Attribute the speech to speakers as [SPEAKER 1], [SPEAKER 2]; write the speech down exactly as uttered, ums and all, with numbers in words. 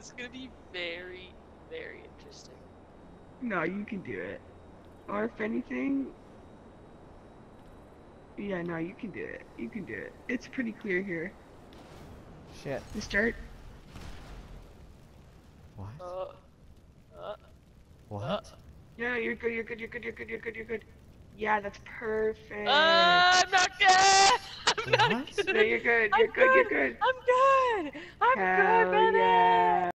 [SPEAKER 1] is gonna be very, very interesting.
[SPEAKER 2] No, you can do it. Or if anything, yeah, no, you can do it. You can do it. It's pretty clear here.
[SPEAKER 3] Shit.
[SPEAKER 2] The start.
[SPEAKER 3] What?
[SPEAKER 1] Uh, uh,
[SPEAKER 3] What?
[SPEAKER 1] uh,
[SPEAKER 2] Yeah, you're good. You're good. You're good. You're good. You're good. You're good. Yeah, that's perfect.
[SPEAKER 1] uh, I'm not good. I'm not
[SPEAKER 3] What?
[SPEAKER 1] good.
[SPEAKER 2] No, you're good.
[SPEAKER 1] I'm
[SPEAKER 2] You're good. You're
[SPEAKER 1] good.
[SPEAKER 2] good.
[SPEAKER 1] I'm good. I'm
[SPEAKER 2] Hell
[SPEAKER 1] good, baby.
[SPEAKER 2] yeah.